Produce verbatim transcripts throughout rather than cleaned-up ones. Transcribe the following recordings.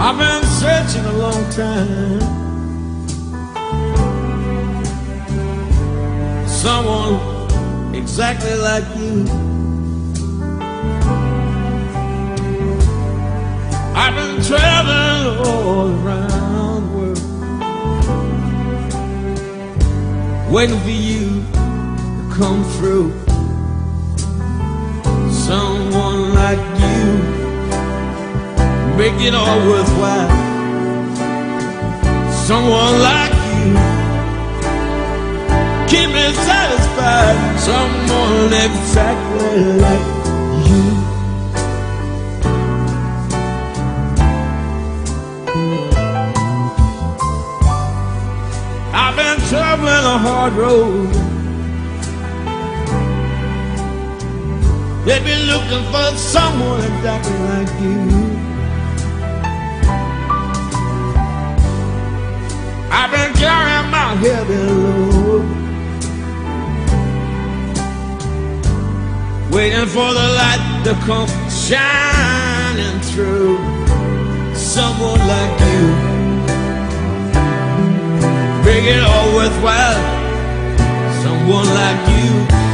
I've been searching a long time, someone exactly like you. I've been traveling all around the world, waiting for you to come through. Someone like you make it all worthwhile. Someone like you keep me satisfied. Someone exactly like you. I've been traveling a hard road. They've been looking for someone exactly like you. I've been carrying my heavy load, waiting for the light to come shining through. Someone like you make it all worthwhile. Someone like you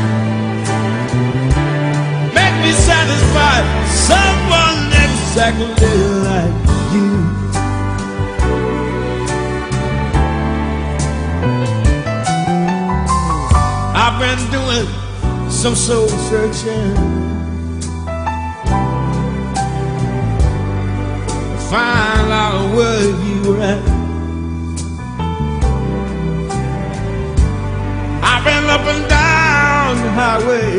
make me satisfied. Someone exactly like you. I've been doing some soul searching to find out where you were at. I've been up and down the highway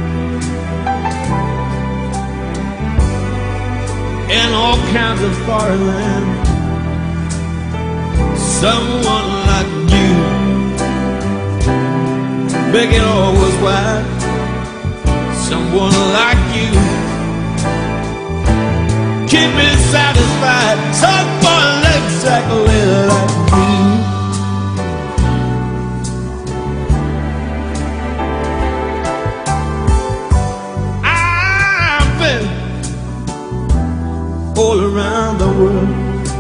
in all kinds of foreign lands. Someone like you make it all worthwhile. Someone like you keep me satisfied. Someone exactly like you. I've been all around the world,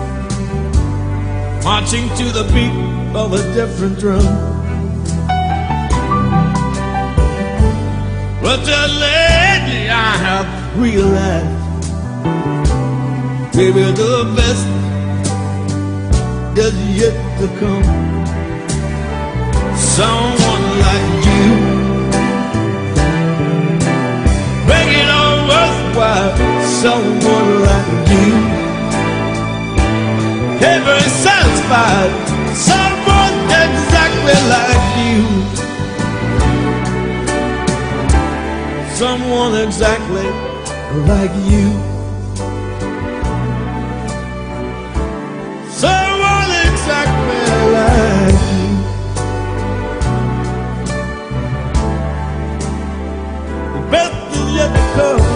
marching to the beat of a different drum. But just lately I have realized, maybe the best is yet to come. Someone like you make it all worthwhile. Someone like you ever satisfied. Someone exactly like you. Someone exactly like you. Someone exactly like you. The best is yet to come.